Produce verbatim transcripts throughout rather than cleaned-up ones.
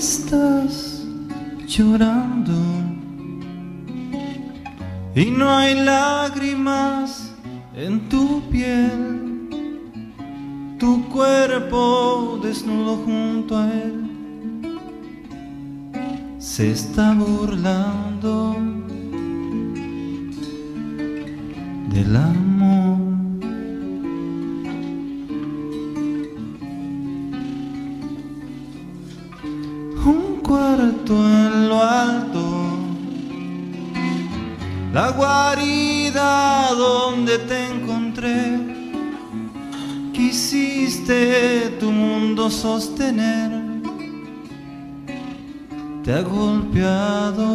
estás llorando y no hay lágrimas en tu piel, tu cuerpo desnudo junto a él se está burlando del amor. Un cuarto en lo alto, la guarida donde te encontré, quisiste tu mundo sostener, te ha golpeado,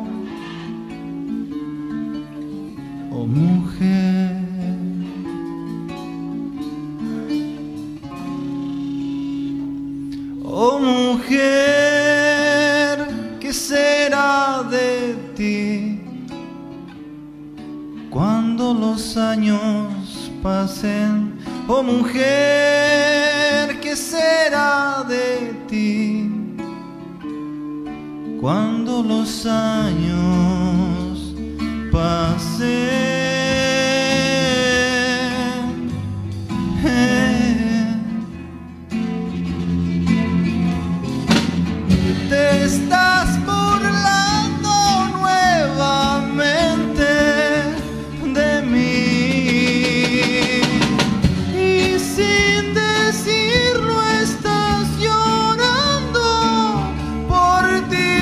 oh mujer. Oh mujer, ¿qué será de ti cuando los años pasen? Oh mujer, ¿qué será de ti cuando los años pasen? Te estás burlando nuevamente de mí y sin decirlo estás llorando por ti.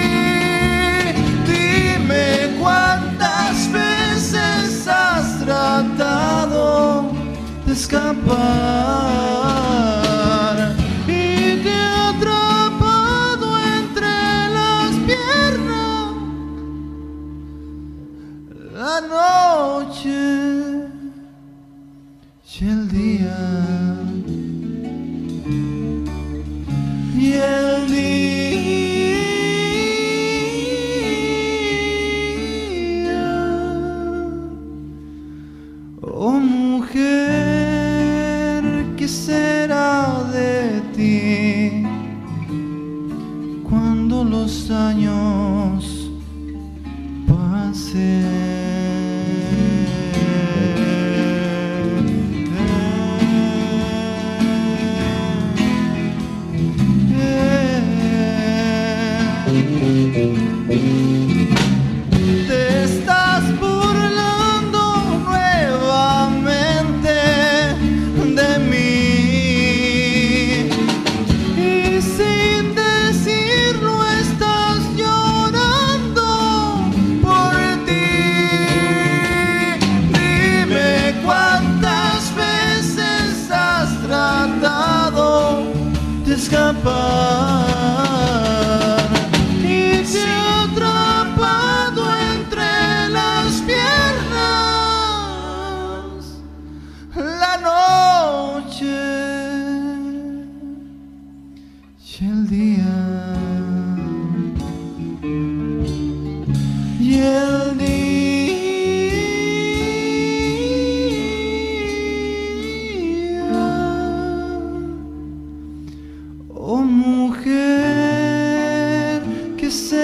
Dime cuántas veces has tratado de escapar y te ha atrapado entre las piernas la noche y el día, y el día. Oh mujer, ¿qué será de ti cuando los años pasen? Te estás burlando nuevamente de mí y sin decirlo estás llorando por ti. Dime cuántas veces has tratado de escapar y te ha atrapado entre las piernas la noche y el día, y el día. Oh mujer, que se